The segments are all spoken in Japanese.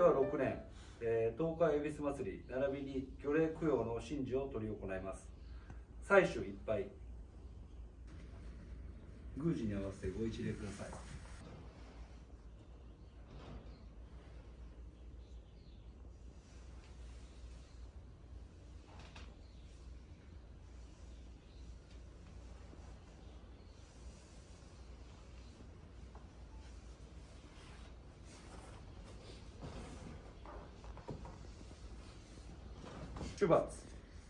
は6年、東海恵比寿祭り並びに魚霊供養の神事を執り行います。祭主一杯、宮司に合わせてご一礼ください。出発。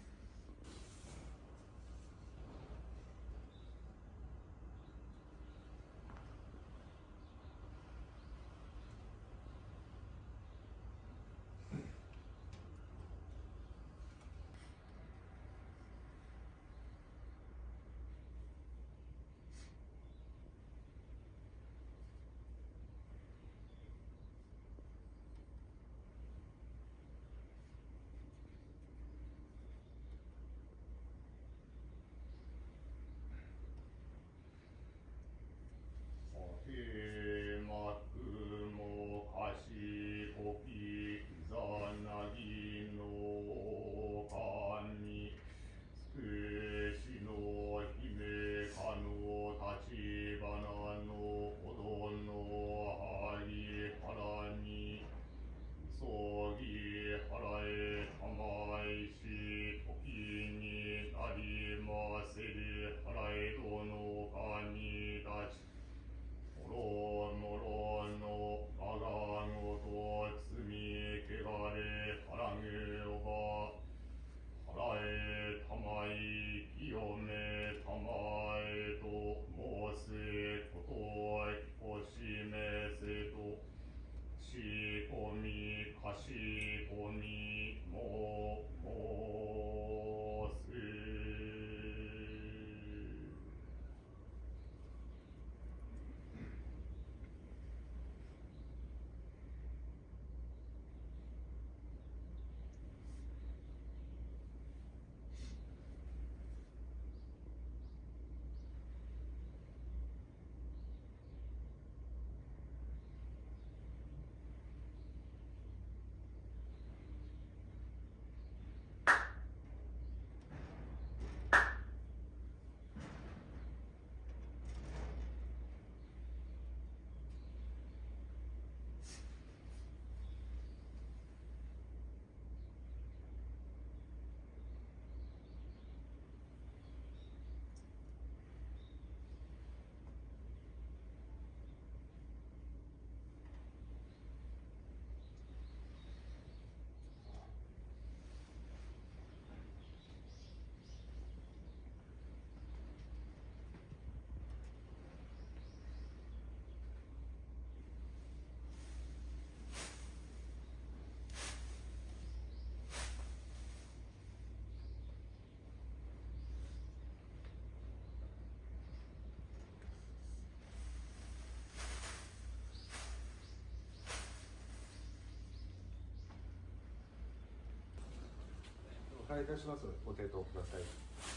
お願いいたします。ご抵当ください。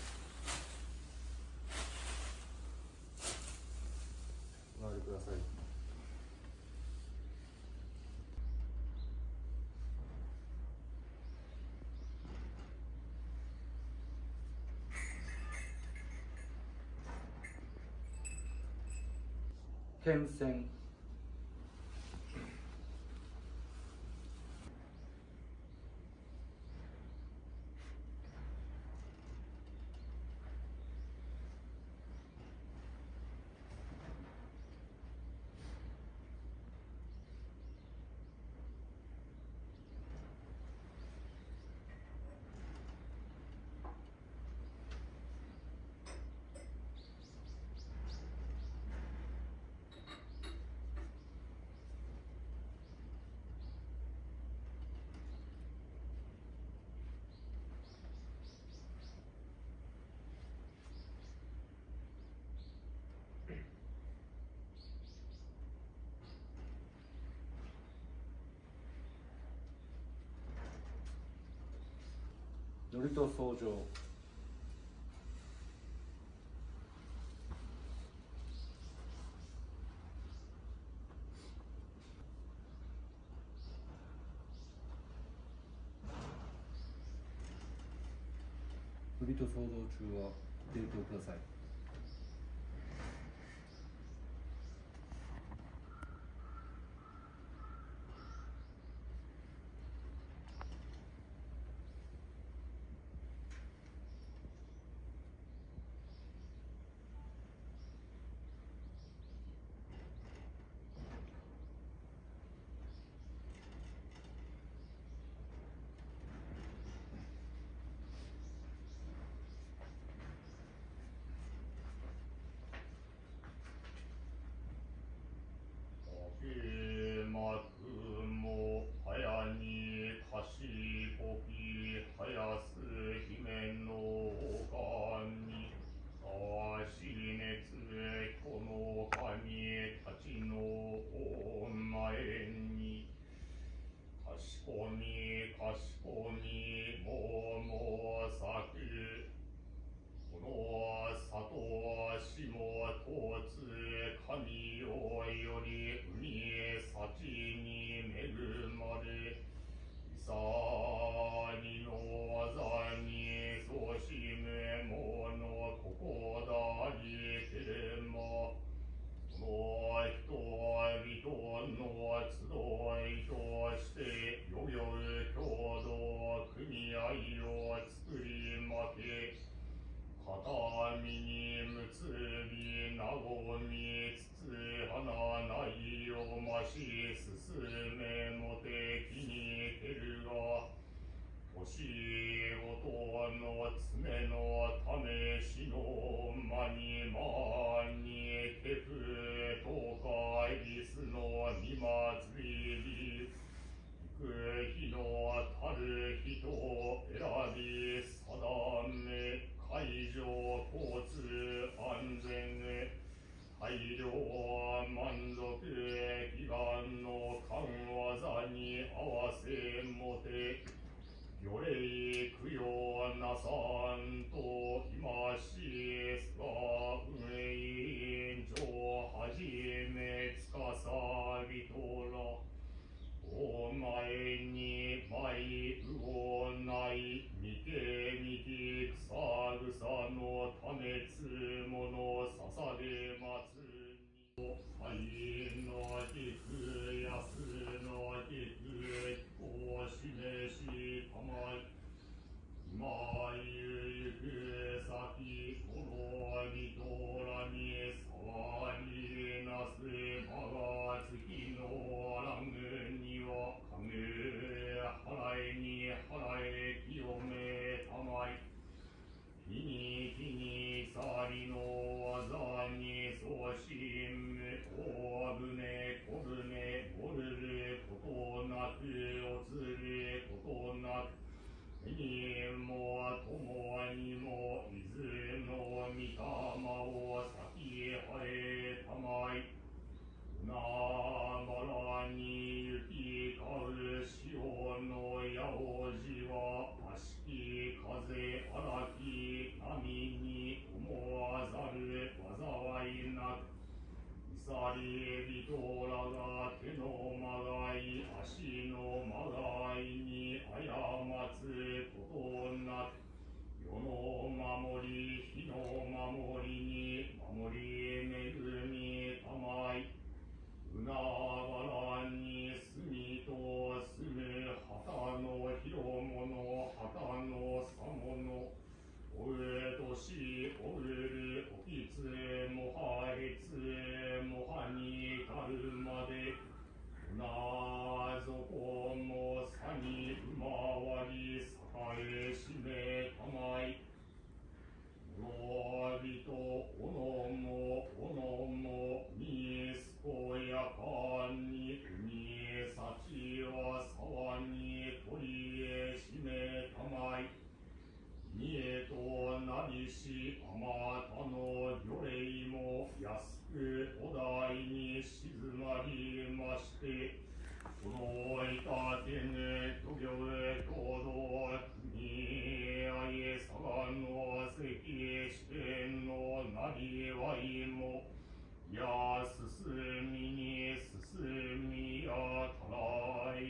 お回りください。剣線。祝詞奏上。 振りと想像中はご抵当ください。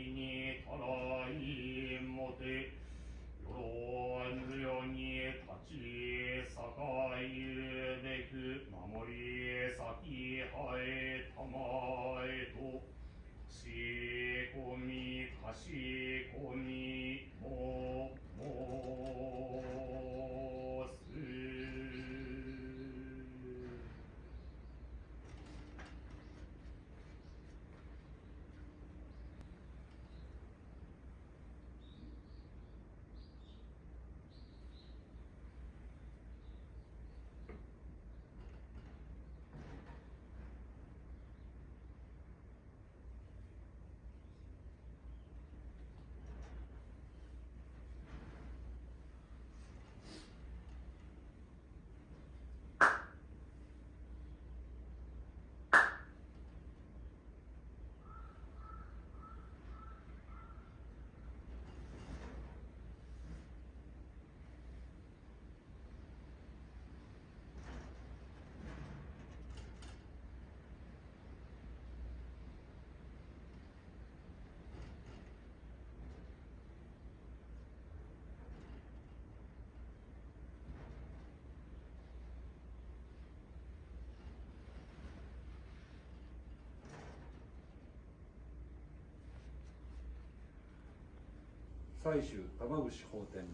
ち採取玉串法典。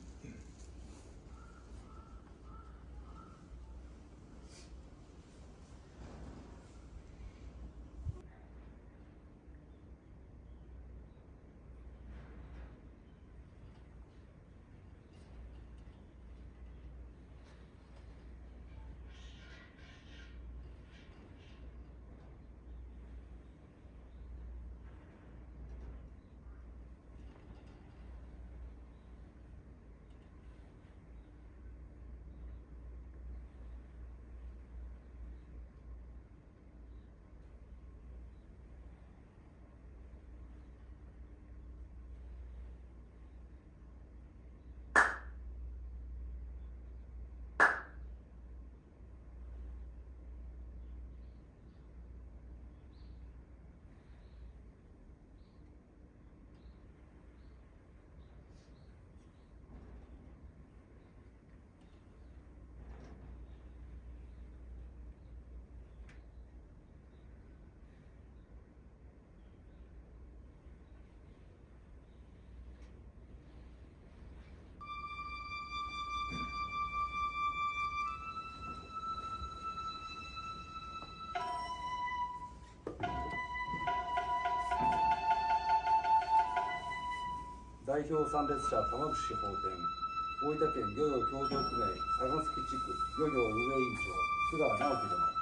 代表参列者玉串法典、大分県漁業協同組合佐野月地区漁業運営委員長須川直樹殿。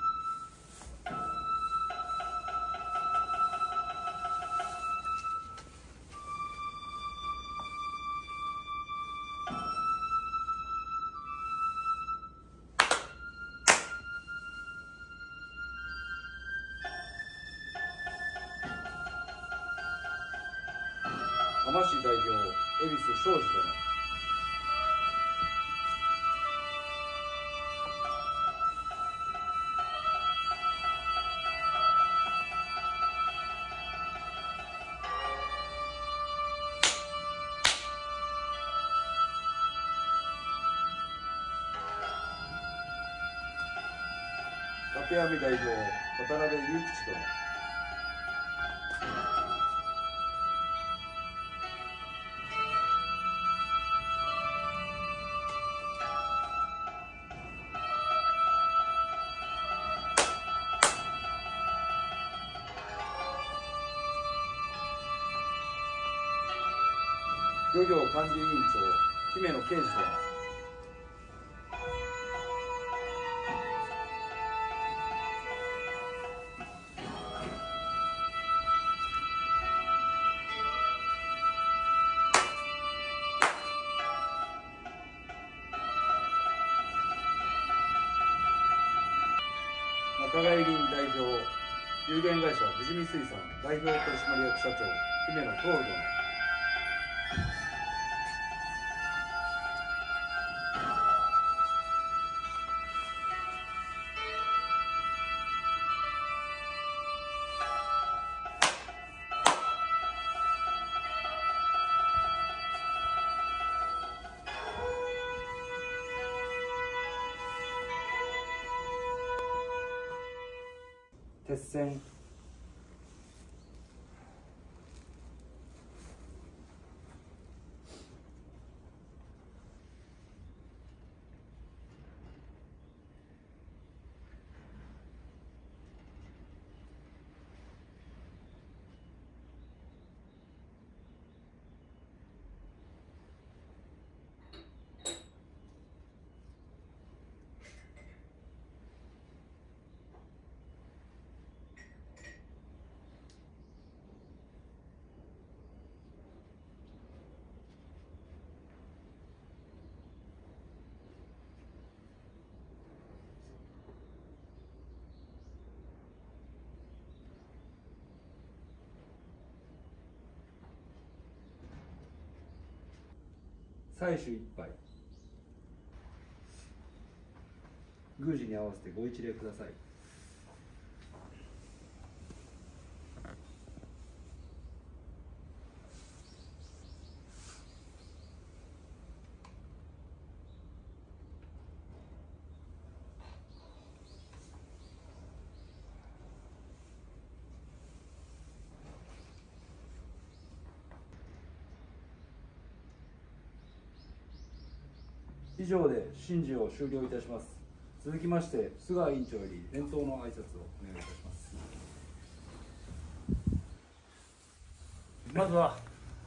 浜市代表恵比寿庄司殿。立網代表渡辺雄吉殿。漁業管理委員長姫野啓二殿。仲買林代表有限会社富士見水産代表取締役社長姫野徹殿。鉄線。採取1杯。宮司に合わせてご一礼ください。 以上で審議を終了いたします。続きまして、菅委員長より伝統の挨拶をお願いいたします。 まずは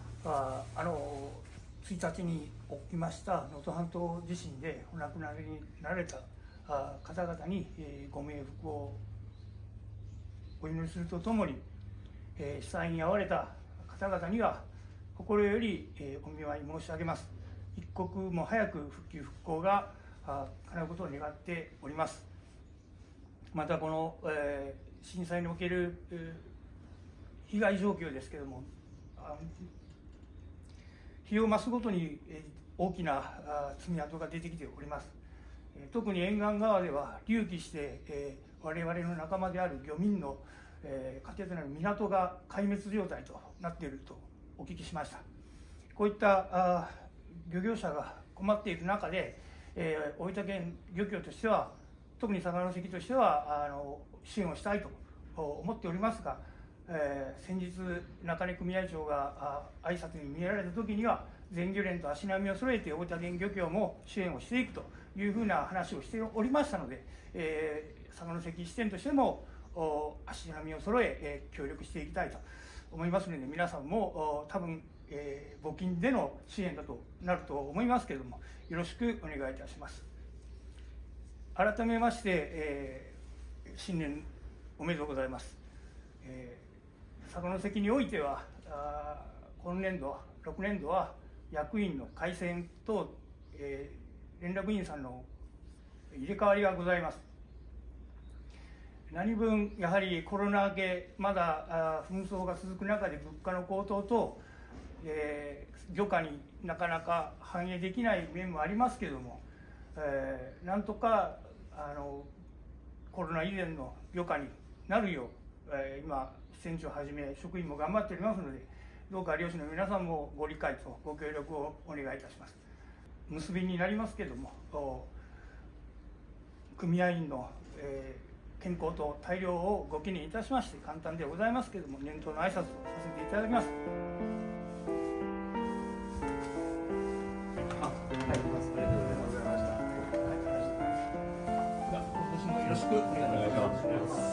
1日に起きました能登半島地震でお亡くなりになられた方々にご冥福をお祈りするとともに、被災に遭われた方々には心よりお見舞い申し上げます。一刻も早く復旧復興が叶うことを願っております。またこの、震災における、被害状況ですけれども、日を増すごとに大きな爪痕が出てきております。特に沿岸側では隆起して我々の仲間である漁民のかけてなる港が壊滅状態となっているとお聞きしました。こういった漁業者が困っている中で大分県漁協としては、特に佐賀関としては支援をしたいと思っておりますが、先日中根組合長が挨拶に見えられた時には、全漁連と足並みを揃えて大分県漁協も支援をしていくというふうな話をしておりましたので、佐賀関支店としても足並みを揃え協力していきたいと思いますので、皆さんも多分募金での支援だとなると思いますけれども、よろしくお願いいたします。改めまして、新年おめでとうございます。佐賀関においては今年度6年度は役員の改選と、連絡員さんの入れ替わりがございます。何分やはりコロナ明けまだ紛争が続く中で物価の高騰と、漁価になかなか反映できない面もありますけれども、なんとかコロナ以前の漁価になるよう、今支店長をはじめ職員も頑張っておりますので、どうか漁師の皆さんもご理解とご協力をお願いいたします。結びになりますけれども、組合員の、健康と大量をご記念いたしまして、簡単ではございますけれども、年頭の挨拶をさせていただきます。今年もよろしくお願いします。